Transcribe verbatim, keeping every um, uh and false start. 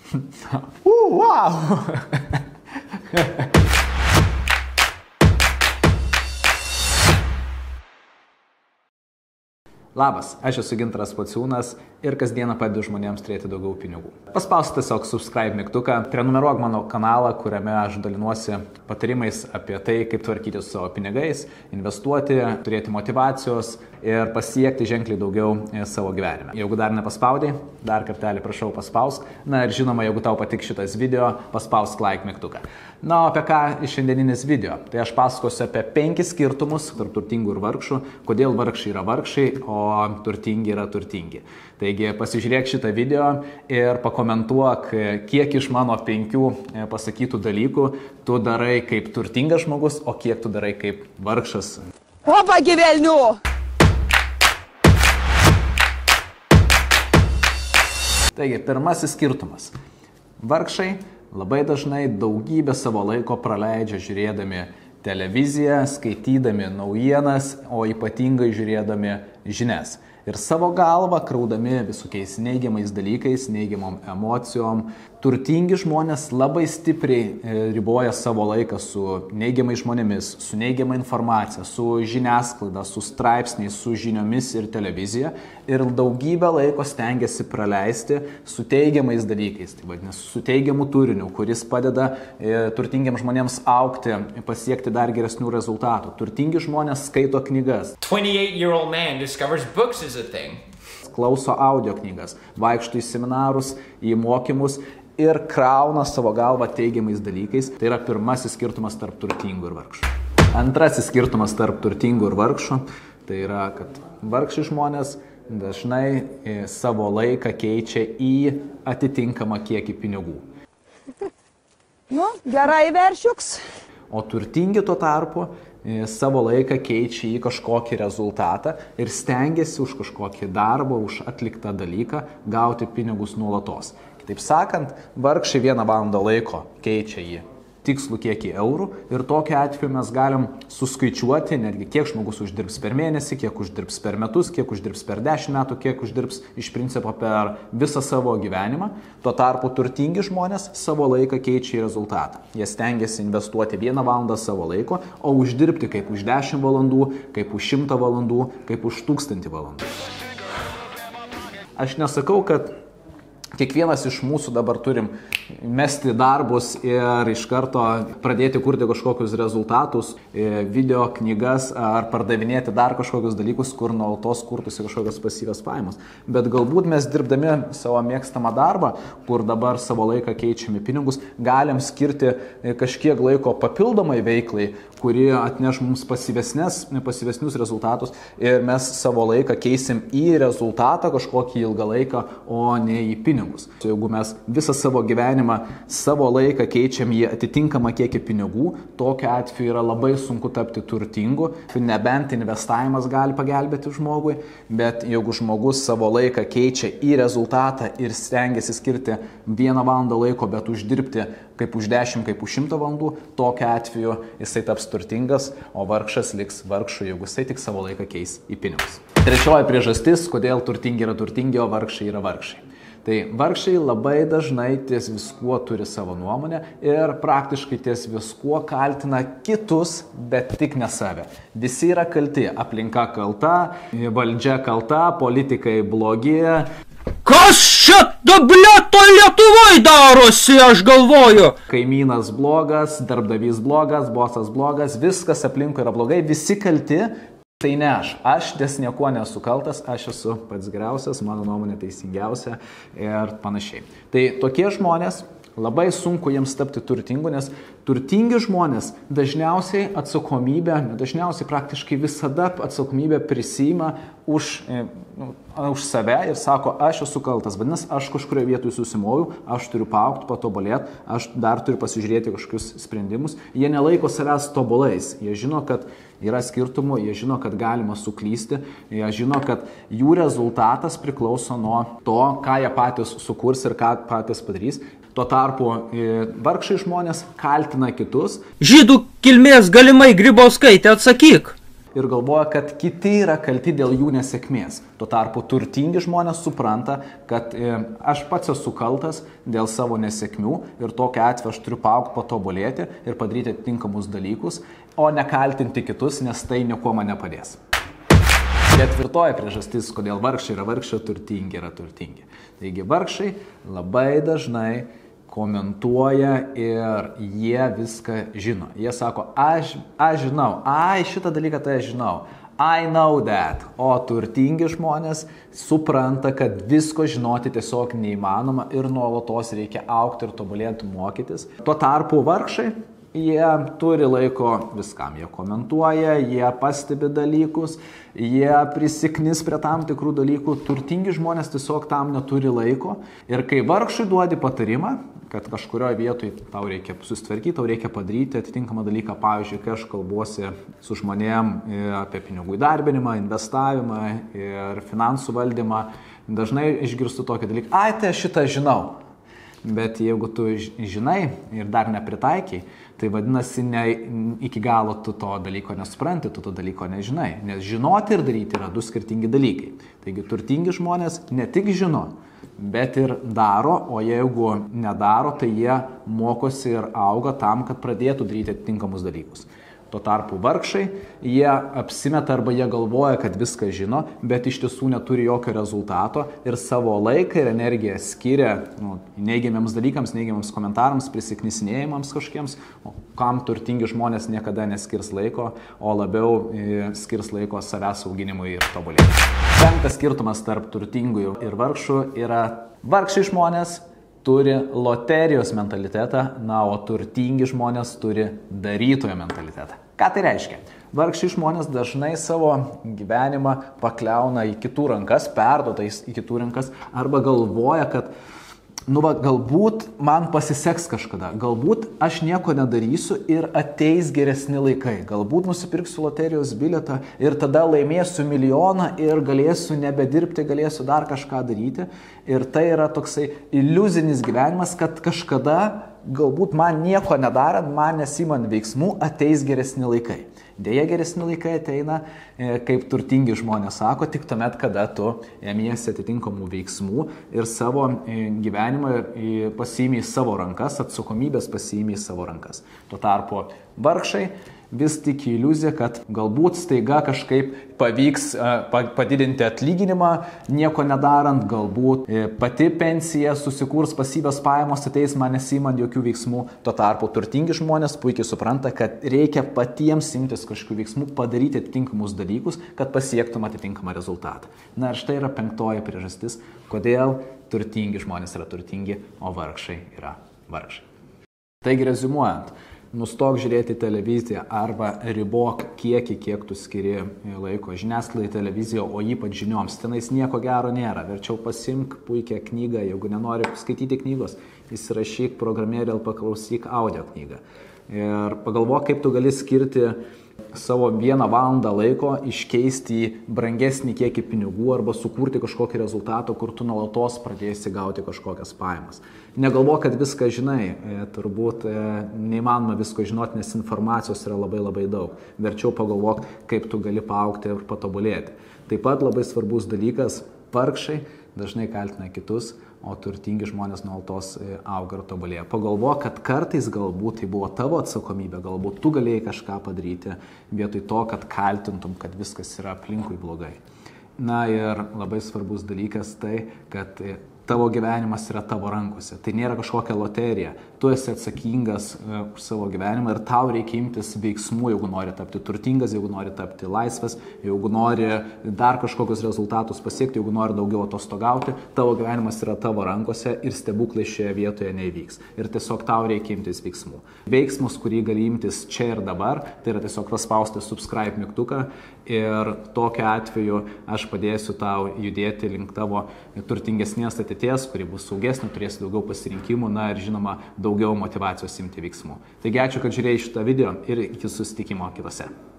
uh, wow! Labas, aš esu Gintaras Pociūnas ir kasdieną padedu žmonėms turėti daugiau pinigų. Paspausk tiesiog subscribe mygtuką, prenumeruok mano kanalą, kuriame aš dalinuosi patarimais apie tai, kaip tvarkyti su savo pinigais, investuoti, turėti motyvacijos ir pasiekti ženkliai daugiau savo gyvenime. Jeigu dar nepaspaudai, dar kartelį prašau paspausk. Na ir žinoma, jeigu tau patiks šitas video, paspausk like mygtuką. Na, o apie ką šiandieninis video? Tai aš pasakosiu apie penkis skirtumus tarp turtingų ir vargšų, kodėl vargšai yra vargšai, o turtingi yra turtingi. Taigi pasižiūrėk šitą video ir pakomentuok, kiek iš mano penkių pasakytų dalykų tu darai kaip turtingas žmogus, o kiek tu darai kaip vargšas. Opa, gyvelnių! Taigi, pirmasis skirtumas. Vargšai labai dažnai daugybę savo laiko praleidžia žiūrėdami televiziją, skaitydami naujienas, o ypatingai žiūrėdami žinias. Ir savo galvą kraudami visokiais neigiamais dalykais, neigiamom emocijom. Turtingi žmonės labai stipriai riboja savo laiką su neigiamais žmonėmis, su neigiama informacija, su žiniasklaida, su straipsniais, su žiniomis ir televizija. Ir daugybę laiko stengiasi praleisti su teigiamais dalykais, tai vadinasi, su teigiamu turiniu, kuris padeda e, turtingiams žmonėms augti, pasiekti dar geresnių rezultatų. Turtingi žmonės skaito knygas. twenty-eight-year-old man discovers books is a thing. Klauso audio knygas, vaikšto į seminarus, į mokymus ir krauna savo galvą teigiamais dalykais. Tai yra pirmasis skirtumas tarp turtingų ir vargšų. Antrasis skirtumas tarp turtingų ir vargšų, tai yra, kad vargšai žmonės dažnai savo laiką keičia į atitinkamą kiekį pinigų. Nu, gerai veršiuks. O turtingi tuo tarpu savo laiką keičia į kažkokį rezultatą ir stengiasi už kažkokį darbą, už atliktą dalyką gauti pinigus nuolatos. Kitaip sakant, vargšai vieną valandą laiko keičia į tikslų kiekį eurų ir tokiu atveju mes galim suskaičiuoti netgi kiek žmogus uždirbs per mėnesį, kiek uždirbs per metus, kiek uždirbs per dešimt metų, kiek uždirbs iš principo per visą savo gyvenimą. Tuo tarpu turtingi žmonės savo laiką keičia į rezultatą. Jie stengiasi investuoti vieną valandą savo laiko, o uždirbti kaip už dešimt valandų, kaip už šimtą valandų, kaip už tūkstantį valandų. Aš nesakau, kad kiekvienas iš mūsų dabar turim mesti darbus ir iš karto pradėti kurti kažkokius rezultatus, video, knygas ar pardavinėti dar kažkokius dalykus, kur nuolatos kurtųsi kažkokios pasyvios pajamos. Bet galbūt mes dirbdami savo mėgstamą darbą, kur dabar savo laiką keičiame pinigus, galim skirti kažkiek laiko papildomai veiklai, kuri atneš mums pasyvesnius rezultatus ir mes savo laiką keisim į rezultatą kažkokį ilgą laiką, o ne į pinigus. Jeigu mes visą savo gyvenimą, savo laiką keičiam į atitinkamą kiekį pinigų, tokiu atveju yra labai sunku tapti turtingu, nebent investavimas gali pagelbėti žmogui, bet jeigu žmogus savo laiką keičia į rezultatą ir stengiasi skirti vieną valandą laiko, bet uždirbti kaip už dešimt, kaip už šimtą valandų, tokiu atveju jisai taps turtingas, o vargšas liks vargšu, jeigu jisai tik savo laiką keis į pinigus. Trečioji priežastis, kodėl turtingi yra turtingi, o vargšai yra vargšai. Tai vargšai labai dažnai ties viskuo turi savo nuomonę ir praktiškai ties viskuo kaltina kitus, bet tik ne save. Visi yra kalti, aplinka kalta, valdžia kalta, politikai blogi. Kas čia dablėto Lietuvoj darosi, aš galvoju? Kaimynas blogas, darbdavys blogas, bosas blogas, viskas aplinkui yra blogai, visi kalti. Tai ne aš, aš ties niekuo nesu kaltas, aš esu pats geriausias, mano nuomonė teisingiausia ir panašiai. Tai tokie žmonės, labai sunku jiems tapti turtingu, nes turtingi žmonės dažniausiai atsakomybę, dažniausiai praktiškai visada atsakomybę prisima už, nu, už save ir sako, aš esu kaltas, vadinasi, aš kažkurioje vietoje susimoju, aš turiu paaugti, patobulėti, aš dar turiu pasižiūrėti kažkokius sprendimus. Jie nelaiko savęs tobulais, jie žino, kad yra skirtumų, jie žino, kad galima suklysti, jie žino, kad jų rezultatas priklauso nuo to, ką jie patys sukurs ir ką patys padarys. Tuo tarpu vargšai žmonės kaltina kitus. Žydų kilmės galimai Grybauskaitė, atsakyk. ir galvoja, kad kiti yra kalti dėl jų nesėkmės. Tuo tarpu turtingi žmonės supranta, kad e, aš pats esu kaltas dėl savo nesėkmių ir tokiu atveju aš turiu paaugti, patobulėti ir padaryti atitinkamus dalykus, o nekaltinti kitus, nes tai nieko man nepadės. Ketvirtoji priežastis, kodėl vargšai yra vargšai, turtingi yra turtingi. Taigi vargšai labai dažnai komentuoja ir jie viską žino. Jie sako, aš, aš žinau, ai šitą dalyką tai aš žinau, I know that. O turtingi žmonės supranta, kad visko žinoti tiesiog neįmanoma ir nuolatos reikia augti ir tobulėti, mokytis. Tuo tarpu vargšai, jie turi laiko viskam, jie komentuoja, jie pastebi dalykus, jie prisiknis prie tam tikrų dalykų, turtingi žmonės tiesiog tam neturi laiko ir kai vargšui duodi patarimą, kad kažkurioje vietoje tau reikia susitvarkyti, tau reikia padaryti atitinkamą dalyką, pavyzdžiui, kai aš kalbuosi su žmonėm apie pinigų įdarbinimą, investavimą ir finansų valdymą, dažnai išgirstu tokį dalyką, ai tai aš šitą žinau. Bet jeigu tu žinai ir dar nepritaikiai, tai vadinasi, ne, iki galo tu to dalyko nesupranti, tu to dalyko nežinai. Nes žinoti ir daryti yra du skirtingi dalykai. Taigi turtingi žmonės ne tik žino, bet ir daro, o jeigu nedaro, tai jie mokosi ir auga tam, kad pradėtų daryti atitinkamus dalykus. Tuo tarpu vargšai, jie apsimeta arba jie galvoja, kad viską žino, bet iš tiesų neturi jokio rezultato ir savo laiką ir energiją skiria nu, neigiamiams dalykams, neigiamiams komentarams, prisiknisinėjimams kažkiems, o kam turtingi žmonės niekada neskirs laiko, o labiau e, skirs laiko savęs auginimui ir tobulėjimui. Penktas skirtumas tarp turtingų ir vargšų yra vargšai žmonės turi loterijos mentalitetą, na, o turtingi žmonės turi darytojo mentalitetą. Ką tai reiškia? Vargšai žmonės dažnai savo gyvenimą pakliauna į kitų rankas, perduoda į kitų rankas, arba galvoja, kad nu va, galbūt man pasiseks kažkada, galbūt aš nieko nedarysiu ir ateis geresni laikai, galbūt nusipirksiu loterijos bilietą ir tada laimėsiu milijoną ir galėsiu nebedirbti, galėsiu dar kažką daryti. Ir tai yra toksai iliuzinis gyvenimas, kad kažkada galbūt man nieko nedarant, man nesimant veiksmų, ateis geresni laikai. Deja, geresni laikai ateina, kaip turtingi žmonės sako, tik tuomet, kada tu ėmiesi atitinkamų veiksmų ir savo gyvenimą pasiimi į savo rankas, atsakomybės pasiimi į savo rankas. Tuo tarpu vargšai vis tik iliuzija, kad galbūt staiga kažkaip pavyks padidinti atlyginimą, nieko nedarant, galbūt pati pensija susikurs, pasyvios pajamos ateis man nesimant jokių veiksmų. Tuo tarpu turtingi žmonės puikiai supranta, kad reikia patiems imtis kažkokių veiksmų, padaryti atitinkamus dalykus, kad pasiektum atitinkamą rezultatą. Na ir štai yra penktoji priežastis, kodėl turtingi žmonės yra turtingi, o vargšai yra vargšai. Taigi reziumuojant, nustok žiūrėti televiziją arba ribok kiekį, kiek tu skiri laiko žiniasklaidai, televiziją, o ypač žinioms. Tenais nieko gero nėra. Verčiau pasimk puikią knygą, jeigu nenori skaityti knygos, įsirašyk programėlę ir paklausyk audio knygą. Ir pagalvok, kaip tu gali skirti savo vieną valandą laiko, iškeisti į brangesnį kiekį pinigų arba sukurti kažkokį rezultatą, kur tu nuolatos pradėsi gauti kažkokias pajamas. Negalvok, kad viską žinai, turbūt neįmanoma visko žinoti, nes informacijos yra labai labai daug. Verčiau pagalvok, kaip tu gali paaugti ir patobulėti. Taip pat labai svarbus dalykas, vargšai dažnai kaltina kitus, o turtingi žmonės nuolatos auga ir tobulėja. Pagalvok, kad kartais galbūt tai buvo tavo atsakomybė, galbūt tu galėjai kažką padaryti, vietoj to, kad kaltintum, kad viskas yra aplinkui blogai. Na ir labai svarbus dalykas tai, kad tavo gyvenimas yra tavo rankose. Tai nėra kažkokia loterija. Tu esi atsakingas uh, už savo gyvenimą ir tau reikia imtis veiksmų, jeigu nori tapti turtingas, jeigu nori tapti laisvas, jeigu nori dar kažkokius rezultatus pasiekti, jeigu nori daugiau atostogauti, tavo gyvenimas yra tavo rankose ir stebuklai šioje vietoje neįvyks. Ir tiesiog tau reikia imtis veiksmų. Veiksmus, kurį gali imtis čia ir dabar, tai yra tiesiog paspausti subscribe mygtuką ir tokiu atveju aš padėsiu tau judėti link tavo turtingesnės ateities, kuri bus saugesnė, turėsi daugiau pasirinkimų, na ir žinoma, daugiau motyvacijos imti veiksmų. Taigi ačiū, kad žiūrėjai šitą video ir iki susitikimo kitose.